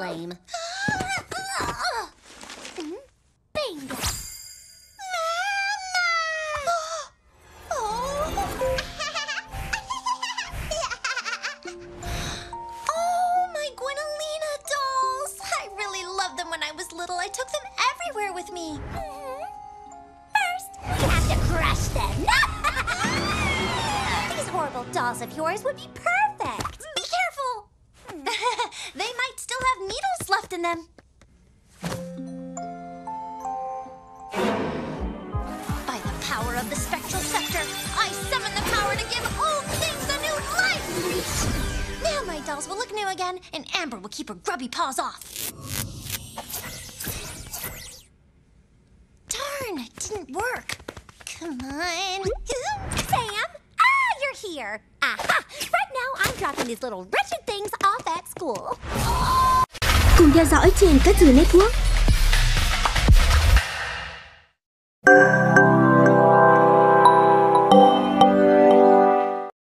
lame. Bingo. I took them everywhere with me. First, we have to crush them. These horrible dolls of yours would be perfect. Be careful. They might still have needles left in them. By the power of the spectral scepter, I summon the power to give old things a new life. Now my dolls will look new again, and Amber will keep her grubby paws off. It didn't work. Come on. Sam? You're here. Aha! Right now, I'm dropping these little wretched things off at school. Cùng theo dõi trên Cilp Network.